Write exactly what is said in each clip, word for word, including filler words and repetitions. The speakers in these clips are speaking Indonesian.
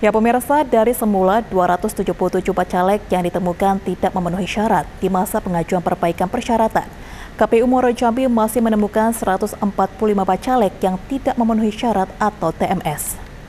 Ya pemirsa, dari semula dua ratus tujuh puluh tujuh bacalek yang ditemukan tidak memenuhi syarat di masa pengajuan perbaikan persyaratan, K P U Muaro Jambi masih menemukan seratus empat puluh lima bacalek yang tidak memenuhi syarat atau T M S.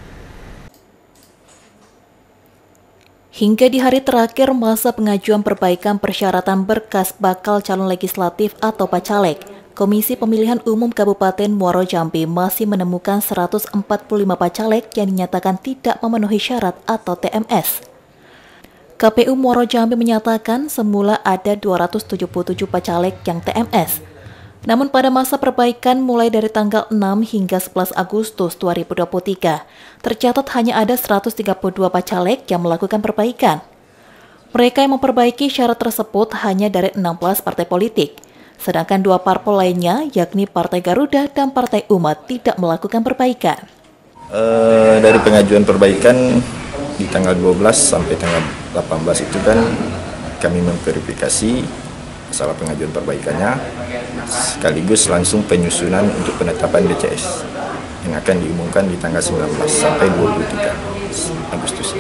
Hingga di hari terakhir masa pengajuan perbaikan persyaratan berkas bakal calon legislatif atau bacalek, Komisi Pemilihan Umum Kabupaten Muaro Jambi masih menemukan seratus empat puluh lima bacalek yang dinyatakan tidak memenuhi syarat atau T M S. K P U Muaro Jambi menyatakan semula ada dua ratus tujuh puluh tujuh bacalek yang T M S. Namun pada masa perbaikan mulai dari tanggal enam hingga sebelas Agustus dua ribu dua puluh tiga, tercatat hanya ada seratus tiga puluh dua bacalek yang melakukan perbaikan. Mereka yang memperbaiki syarat tersebut hanya dari enam belas partai politik, sedangkan dua parpol lainnya yakni Partai Garuda dan Partai Umat tidak melakukan perbaikan. Uh, dari pengajuan perbaikan di tanggal dua belas sampai tanggal delapan belas itu kan kami memverifikasi masalah pengajuan perbaikannya, sekaligus langsung penyusunan untuk penetapan D C S yang akan diumumkan di tanggal sembilan belas sampai dua puluh tiga Agustus.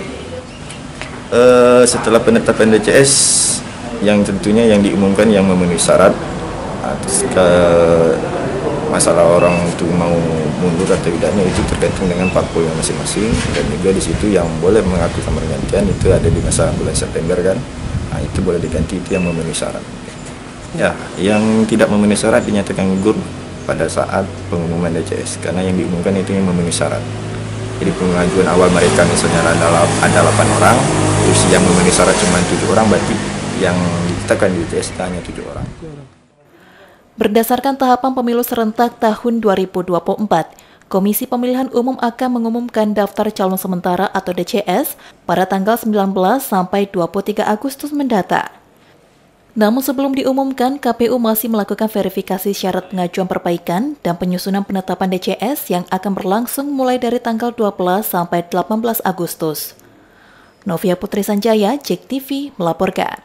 Uh, setelah penetapan D C S yang tentunya yang diumumkan yang memenuhi syarat, atas ke masalah orang itu mau mundur atau tidaknya itu tergantung dengan parpolnya masing-masing, dan juga di situ yang boleh mengajukan pergantian itu ada di masa bulan September kan, nah, itu boleh diganti, itu yang memenuhi syarat. Ya, yang tidak memenuhi syarat dinyatakan gugur pada saat pengumuman D C S karena yang diumumkan itu yang memenuhi syarat. Jadi pengajuan awal mereka misalnya ada ada delapan orang, terus yang memenuhi syarat cuma tujuh orang, berarti yang ditetapkan di D C S hanya tujuh orang. Berdasarkan tahapan pemilu serentak tahun dua ribu dua puluh empat, Komisi Pemilihan Umum akan mengumumkan daftar calon sementara atau D C S pada tanggal sembilan belas sampai dua puluh tiga Agustus mendatang. Namun sebelum diumumkan, K P U masih melakukan verifikasi syarat pengajuan perbaikan dan penyusunan penetapan D C S yang akan berlangsung mulai dari tanggal dua belas sampai delapan belas Agustus. Novia Putri Sanjaya, J E K T V melaporkan.